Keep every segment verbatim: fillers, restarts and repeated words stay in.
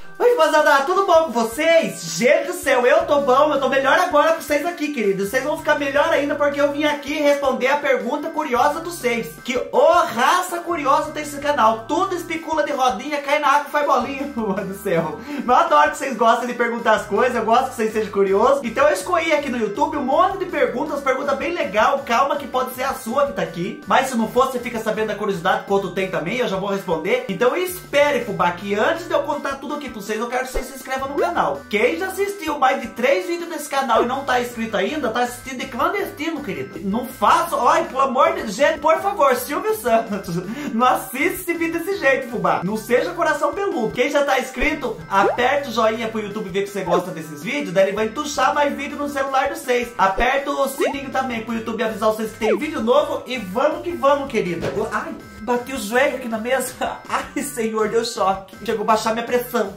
Oi, rapaziada, tudo bom com vocês? Gente do céu, eu tô bom, eu tô melhor agora com vocês aqui, queridos. Vocês vão ficar melhor ainda porque eu vim aqui responder a pergunta curiosa dos seis. Que ô raça curiosa tem esse canal. Tudo especula de rodinha, cai na água e faz bolinha. Mano do céu. Eu adoro que vocês gostem de perguntar as coisas, eu gosto que vocês sejam curiosos. Então eu escolhi aqui no YouTube um monte de perguntas, pergunta bem legal. Calma que pode ser a sua que tá aqui. Mas se não for, você fica sabendo da curiosidade que o outro tem também, eu já vou responder. Então espere, fubá, que antes de eu contar tudo aqui pra vocês, eu quero que vocês se inscrevam no canal. Quem já assistiu mais de três vídeos desse canal e não tá inscrito ainda, tá assistindo de clandestino, querido. Não faça, olha, pelo amor de Deus, gente, por favor, Silvio Santos, não assista esse vídeo desse jeito, fubá. Não seja coração peludo. Quem já tá inscrito, aperta o joinha pro YouTube ver que você gosta desses vídeos, daí ele vai entuchar mais vídeo no celular de vocês. Aperta o sininho também pro YouTube avisar vocês que tem vídeo novo e vamos que vamos, querida. Ai, bati o joelho aqui na mesa. Ai, senhor, deu choque. Chegou a baixar minha pressão.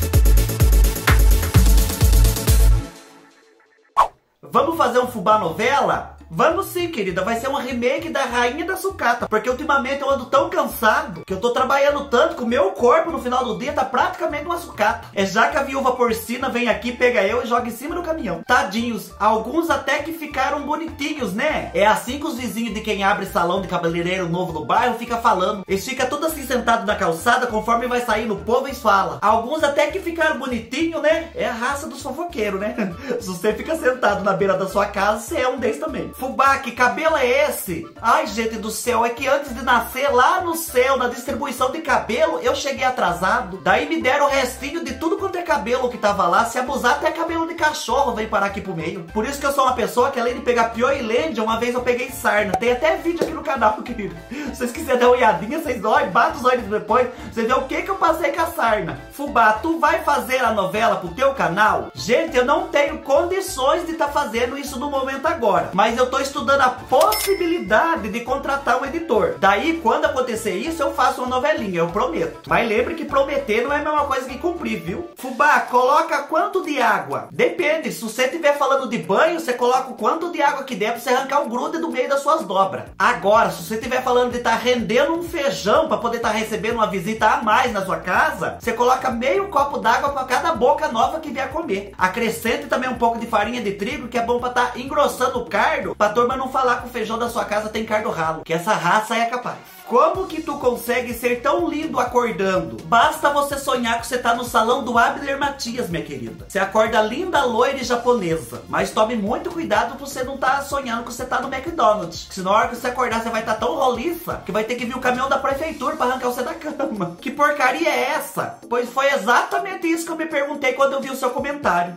Vamos fazer um fubá novela? Vamos sim, querida, vai ser uma remake da Rainha da Sucata. Porque ultimamente eu ando tão cansado que eu tô trabalhando tanto que o meu corpo no final do dia tá praticamente uma sucata. É já que a viúva porcina vem aqui, pega eu e joga em cima do caminhão. Tadinhos, alguns até que ficaram bonitinhos, né? É assim que os vizinhos de quem abre salão de cabeleireiro novo no bairro fica falando. Eles ficam tudo assim sentados na calçada, conforme vai sair no povo eles falam. Alguns até que ficaram bonitinhos, né? É a raça dos fofoqueiros, né? Se você fica sentado na beira da sua casa, você é um deles também. Fubá, que cabelo é esse? Ai, gente do céu, é que antes de nascer lá no céu, na distribuição de cabelo, eu cheguei atrasado. Daí me deram o restinho de tudo quanto é cabelo que tava lá. Se abusar, até cabelo de cachorro vem parar aqui pro meio. Por isso que eu sou uma pessoa que, além de pegar Pioilândia, uma vez eu peguei sarna. Tem até vídeo aqui no canal, querido. Se vocês quiserem dar uma olhadinha, vocês olhem, bata os olhos depois, você vê o que que eu passei com a sarna. Fubá, tu vai fazer a novela pro teu canal? Gente, eu não tenho condições de estar tá fazendo isso no momento agora, mas eu tô estudando a possibilidade de contratar um editor. Daí, quando acontecer isso, eu faço uma novelinha, eu prometo. Mas lembre que prometer não é a mesma coisa que cumprir, viu? Fubá, coloca quanto de água? Depende, se você estiver falando de banho, você coloca o quanto de água que der pra você arrancar o grude do meio das suas dobras. Agora, se você estiver falando de estar tá rendendo um feijão pra poder estar tá recebendo uma visita a mais na sua casa, você coloca meio copo d'água pra cada boca nova que vier comer. Acrescente também um pouco de farinha de trigo, que é bom pra estar tá engrossando o cardo, pra turma não falar que o feijão da sua casa tem cardo ralo, que essa raça é capaz. Como que tu consegue ser tão lindo acordando? Basta você sonhar que você tá no salão do Abner Matias, minha querida. Você acorda linda, loira e japonesa. Mas tome muito cuidado pra você não tá sonhando que você tá no McDonald's. Senão na hora que você acordar você vai estar tá tão roliça que vai ter que vir o caminhão da prefeitura pra arrancar você da cama. Que porcaria é essa? Pois foi exatamente isso que eu me perguntei quando eu vi o seu comentário.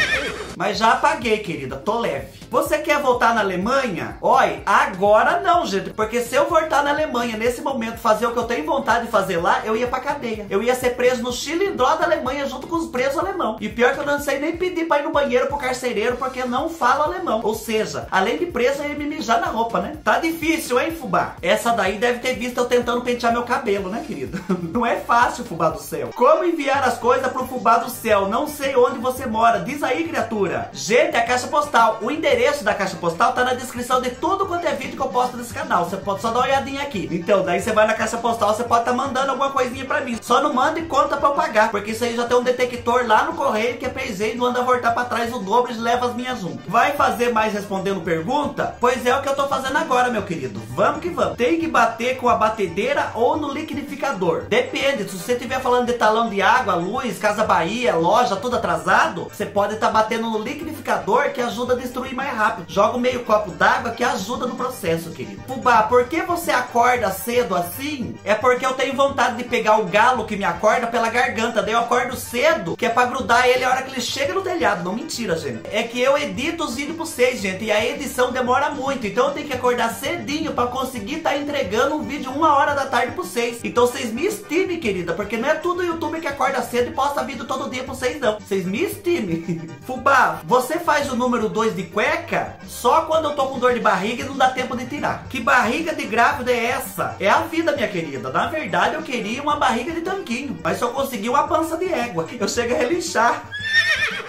Mas já apaguei, querida, tô leve. Você quer voltar na Alemanha? Oi, agora não, gente, porque se eu voltar na Alemanha nesse momento fazer o que eu tenho vontade de fazer lá, eu ia pra cadeia. Eu ia ser preso no Chilindró da Alemanha junto com os presos alemão. E pior que eu não sei nem pedir pra ir no banheiro pro carcereiro porque eu não falo alemão. Ou seja, além de preso, eu ia me mijar na roupa, né? Tá difícil, hein, fubá? Essa daí deve ter visto eu tentando pentear meu cabelo, né, querida? Não é fácil, fubá do céu. Como enviar as coisas pro fubá do céu? Não sei onde você mora. Diz aí, criatura. Gente, a caixa postal. O endereço da caixa postal tá na descrição de tudo quanto é vídeo que eu posto nesse canal. Você pode só dar uma olhadinha aqui. Então, daí você vai na caixa postal, você pode estar tá mandando alguma coisinha pra mim. Só não manda e conta pra eu pagar, porque isso aí já tem um detector lá no correio que é pesei e não anda voltar pra trás o dobro e leva as minhas juntas. Vai fazer mais respondendo pergunta? Pois é o que eu tô fazendo agora, meu querido. Vamos que vamos. Tem que bater com a batedeira ou no liquidificador? Depende. Se você estiver falando de talão de água, luz, Casa Bahia, loja, tudo atrasado, você pode estar tá batendo no liquidificador, que ajuda a destruir mais rápido. Joga um meio copo d'água que ajuda no processo, querido. Fubá, por que você acorda cedo assim? É porque eu tenho vontade de pegar o galo que me acorda pela garganta. Daí eu acordo cedo, que é pra grudar ele a hora que ele chega no telhado. Não, mentira, gente. É que eu edito os vídeos pra vocês, gente, e a edição demora muito. Então eu tenho que acordar cedinho pra conseguir estar tá entregando um vídeo uma hora da tarde pra vocês. Então vocês me estimem, querida, porque não é tudo YouTube que acorda cedo e posta vídeo todo dia pra vocês, não. Vocês me estimem. Fubá, você faz o número dois de cueca só quando eu tô com dor de barriga e não dá tempo de tirar. Que barriga de grávida é essa? É a vida, minha querida. Na verdade, eu queria uma barriga de tanquinho, mas só consegui uma pança de égua. Eu chego a relinchar.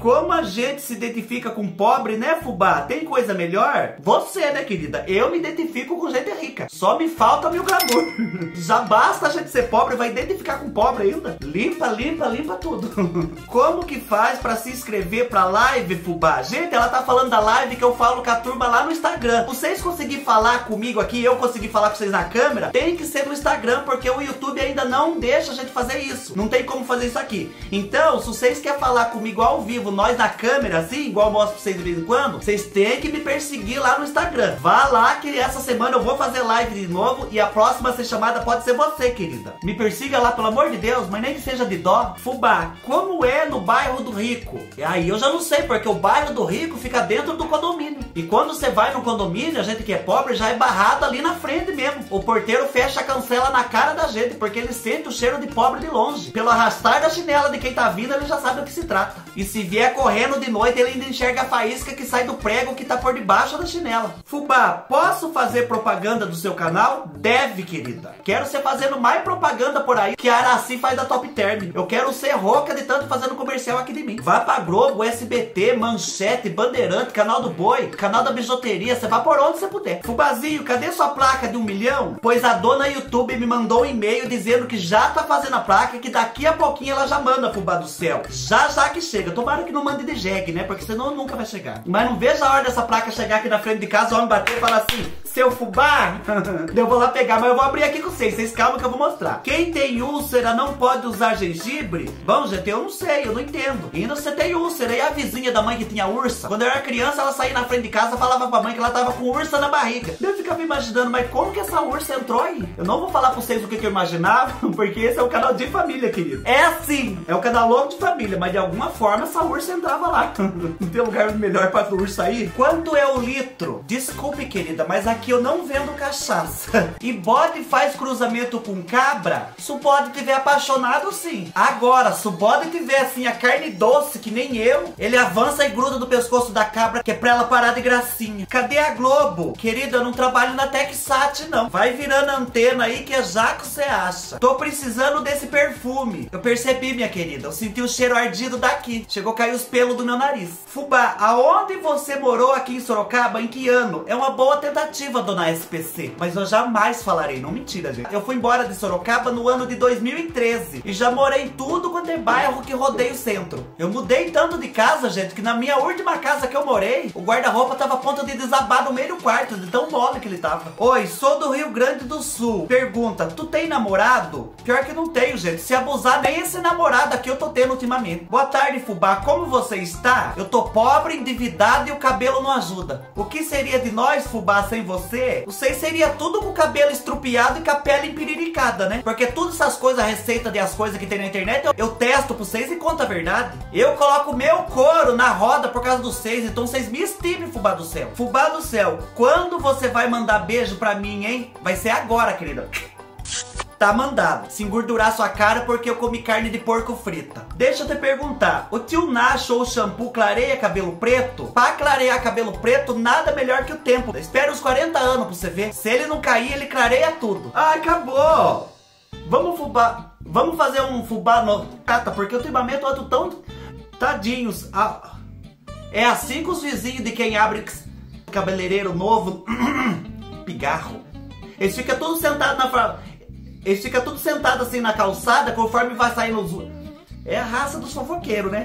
Como a gente se identifica com pobre, né, fubá? Tem coisa melhor? Você, né, querida? Eu me identifico com gente rica. Só me falta meu glamour. Já basta a gente ser pobre, vai identificar com pobre ainda? Limpa, limpa, limpa tudo. Como que faz pra se inscrever pra live, fubá? Gente, ela tá falando da live que eu falo com a turma lá no Instagram. Vocês conseguirem falar comigo aqui, eu conseguir falar com vocês na câmera, tem que ser no Instagram, porque o YouTube ainda não deixa a gente fazer isso. Não tem como fazer isso aqui. Então, se vocês querem falar comigo ao vivo, nós na câmera, assim, igual eu mostro pra vocês de vez em quando, vocês têm que me perseguir lá no Instagram. Vá lá que essa semana eu vou fazer live de novo e a próxima a ser chamada pode ser você, querida. Me persiga lá, pelo amor de Deus, mas nem que seja de dó. Fubá, como é no bairro do Rico? E aí eu já não sei, porque o bairro do Rico fica dentro do condomínio. E quando você vai no condomínio, a gente que é pobre já é barrado ali na frente mesmo. O porteiro fecha a cancela na cara da gente, porque ele sente o cheiro de pobre de longe. Pelo arrastar da chinela de quem tá vindo, ele já sabe do que se trata. E se vier correndo de noite, ele ainda enxerga a faísca que sai do prego que tá por debaixo da chinela. Fubá, posso fazer propaganda do seu canal? Deve, querida. Quero ser fazendo mais propaganda por aí que a Araci faz da Top Term. Eu quero ser rouca de tanto fazendo comercial aqui de mim. Vá pra Globo, S B T, Manchete, Bandeirante, Canal do Boi, Canal da Bijuteria, você vá por onde você puder. Fubazinho, cadê sua placa de um milhão? Pois a dona YouTube me mandou um e-mail dizendo que já tá fazendo a placa e que daqui a pouquinho ela já manda, fubá do céu. Já já que chega. Tomara que não mande de jegue, né? Porque senão nunca vai chegar. Mas não vejo a hora dessa placa chegar aqui na frente de casa, o homem bater e falar assim: seu fubá, eu vou lá pegar, mas eu vou abrir aqui com vocês. Vocês calma que eu vou mostrar. Quem tem úlcera não pode usar gengibre? Bom, gente, eu não sei, eu não entendo. E ainda você tem úlcera. E a vizinha da mãe que tinha ursa? Quando eu era criança, ela saía na frente de casa e falava pra mãe que ela tava com ursa na barriga. Eu ficava me imaginando, mas como que essa ursa entrou aí? Eu não vou falar pra vocês o que, que eu imaginava, porque esse é o canal de família, querido. É assim, é o canal logo de família, mas de alguma forma essa ursa entrava lá. Não tem lugar melhor pra ursa sair? Quanto é o litro? Desculpe, querida, mas aqui eu não vendo cachaça. E bode faz cruzamento com cabra? Se o bode tiver apaixonado, sim. Agora, se o bode tiver assim a carne doce, que nem eu, ele avança e gruda do pescoço da cabra, que é pra ela parar de gracinha. Cadê a Globo? Querida, eu não trabalho na Texat, não. Vai virando antena aí que é já que você acha. Tô precisando desse perfume. Eu percebi, minha querida. Eu senti o cheiro ardido daqui. Chegou a cair os pelos do meu nariz. Fubá, aonde você morou aqui em Sorocaba? Em que ano? É uma boa tentativa, dona S P C. Mas eu jamais falarei. Não, mentira, gente. Eu fui embora de Sorocaba no ano de dois mil e treze. E já morei em tudo quanto é bairro que rodeia o centro. Eu mudei tanto de casa, gente, que na minha última casa que eu morei, o guarda-roupa tava a ponto de desabar no meio do quarto, de tão mole que ele tava. Oi, sou do Rio Grande do Sul. Pergunta, tu tem namorado? Pior que não tenho, gente. Se abusar, nem esse namorado aqui eu tô tendo ultimamente. Boa tarde, fubá. Como você está? Eu tô pobre, endividado e o cabelo não ajuda. O que seria de nós, fubá, sem você? Vocês seria tudo com o cabelo estrupiado e com a pele empiriricada, né? Porque todas essas coisas, a receita de as coisas que tem na internet, eu, eu testo pra vocês e conto a verdade. Eu coloco meu couro na roda por causa dos seis, então vocês me estimem, fubá do céu. Fubá do céu, quando você vai mandar beijo pra mim, hein? Vai ser agora, querida. Tá mandado. Se engordurar sua cara porque eu comi carne de porco frita. Deixa eu te perguntar. O tio Nacho ou shampoo clareia cabelo preto? Pra clarear cabelo preto, nada melhor que o tempo. Espera uns quarenta anos pra você ver. Se ele não cair, ele clareia tudo. Ai, acabou. Vamos fubá. Vamos fazer um fubá no... Cata, porque ultimamente eu ando tão... Tadinhos. Ah, é assim que os vizinhos de quem abre cabeleireiro novo... Pigarro. Eles ficam todos sentados na... Eles ficam tudo sentados assim na calçada, conforme vai saindo os... É a raça dos fofoqueiros, né?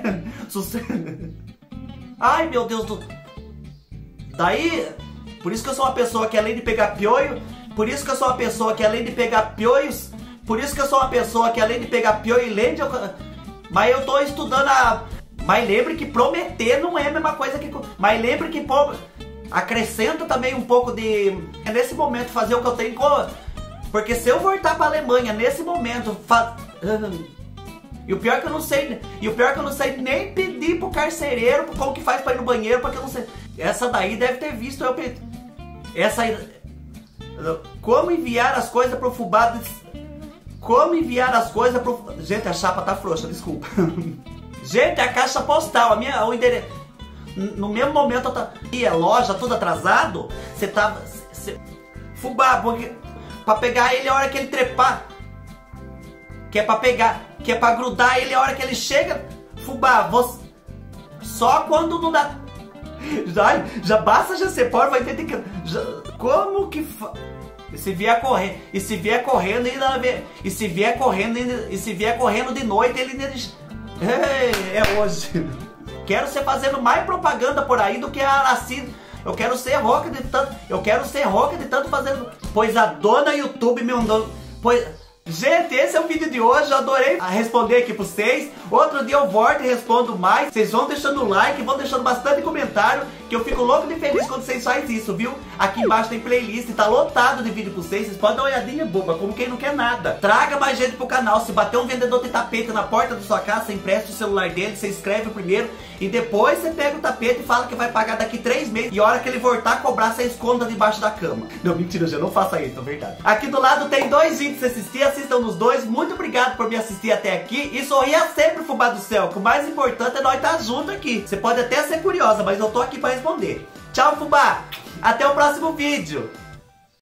Ai, meu Deus do... Daí... Por isso que eu sou uma pessoa que além de pegar piolho... Por isso que eu sou uma pessoa que além de pegar piolhos... Por isso que eu sou uma pessoa que além de pegar piolho e lente... Eu... Mas eu tô estudando a... Mas lembre que prometer não é a mesma coisa que... Mas lembre que... Acrescenta também um pouco de... É nesse momento fazer o que eu tenho... Porque se eu voltar pra Alemanha nesse momento, fa... e o pior é que eu não sei, e o pior é que eu não sei nem pedir pro carcereiro como que faz pra ir no banheiro, porque eu não sei. Essa daí deve ter visto eu pe... essa como enviar as coisas pro fubá de... Como enviar as coisas pro... Gente, a chapa tá frouxa, desculpa. Gente, a caixa postal, a minha o endereço. No mesmo momento eu tá e a loja tudo atrasado, você tava cê... fubá, porque pra pegar ele a hora que ele trepar. Que é pra pegar. Que é pra grudar ele a hora que ele chega. Fubá, você... Só quando não dá... Já, já basta já ser pobre, vai ter que... Já, como que... Fa... E se vier correndo, e se vier correndo, ainda e se vier correndo, e se vier correndo de noite, ele... É, é hoje. Quero ser fazendo mais propaganda por aí do que a Aracide. Eu quero ser rock de tanto... Eu quero ser rock de tanto fazendo... Pois a dona YouTube me mandou... Pois... Gente, esse é o vídeo de hoje, eu adorei responder aqui pra vocês. Outro dia eu volto e respondo mais. Vocês vão deixando o like, vão deixando bastante comentário, que eu fico louco de feliz quando vocês fazem isso, viu? Aqui embaixo tem playlist, tá lotado de vídeo pra vocês. Vocês podem dar uma olhadinha boba, como quem não quer nada. Traga mais gente pro canal. Se bater um vendedor de tapete na porta da sua casa, você empresta o celular dele, você escreve primeiro e depois você pega o tapete e fala que vai pagar daqui três meses. E a hora que ele voltar a cobrar, você esconda debaixo da cama. Não, mentira, já não faça isso, é verdade. Aqui do lado tem dois vídeos pra você assistir, assistam nos dois. Muito obrigado por me assistir até aqui. E sorria sempre, fubá do céu, que o mais importante é nós estar junto aqui. Você pode até ser curiosa, mas eu tô aqui pra responder. Tchau, fubá! Até o próximo vídeo!